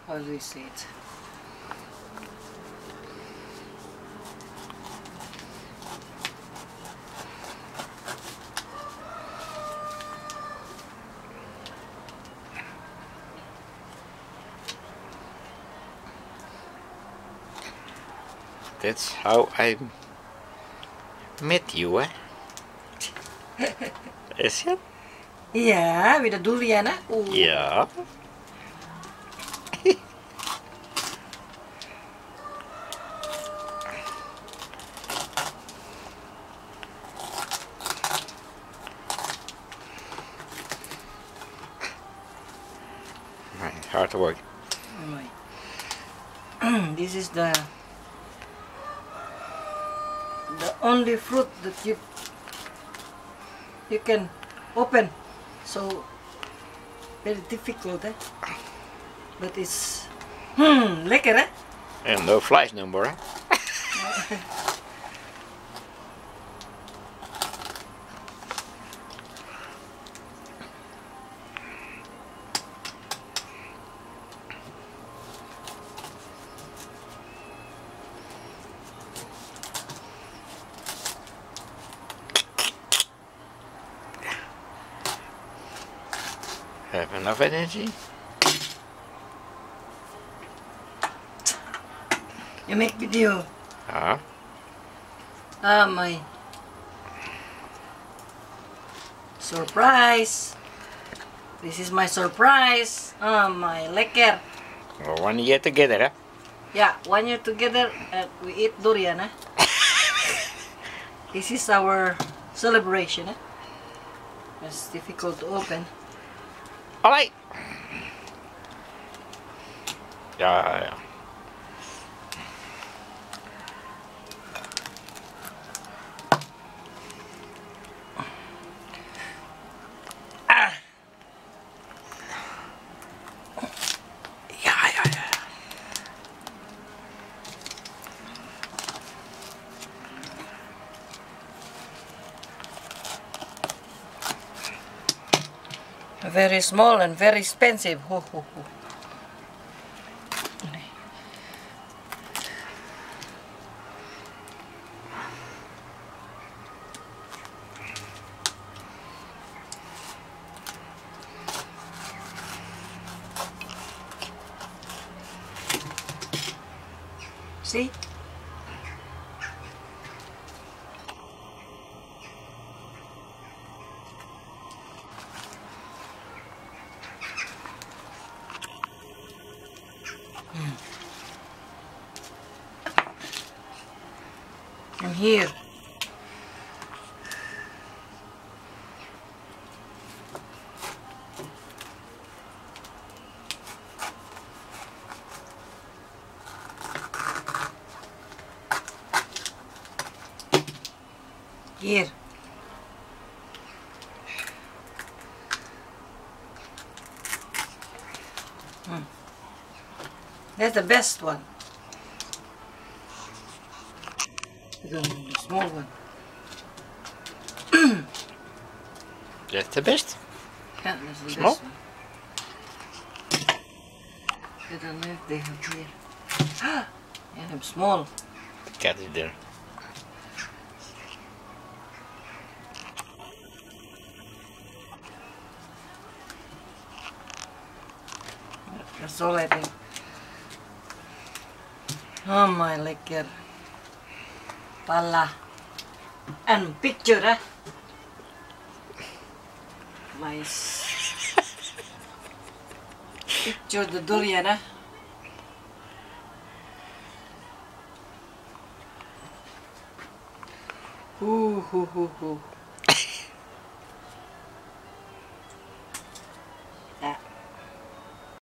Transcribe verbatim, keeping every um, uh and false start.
how do you say it? That's how I met you, eh? Is it? Yeah, with the durian, eh? Ooh. Yeah. Hard to work. Right. This is the the only fruit that you you can open, so very difficult, eh? But it's hmm lekker, eh? And no flies no more, eh? Have enough energy? You make video. Ah. Ah, my surprise. This is my surprise. Ah, my lekker. Well, one year together, eh? Yeah, one year together and we eat durian, eh? This is our celebration, eh? It's difficult to open. Alright. Yeah, yeah. Ah. Yeah, yeah, yeah. Very small and very expensive. Ho, ho, ho. See? And here. Here. Hmm. That's the best one. The, the small one. That's the best. Yeah, that's the Small? best one. I don't know if they have here. Yeah, I'm small. Cat is there. That's all I think. Oh my lekker. Pala. And picture, eh? My picture the durian, eh? Ooh, hoo, hoo, hoo.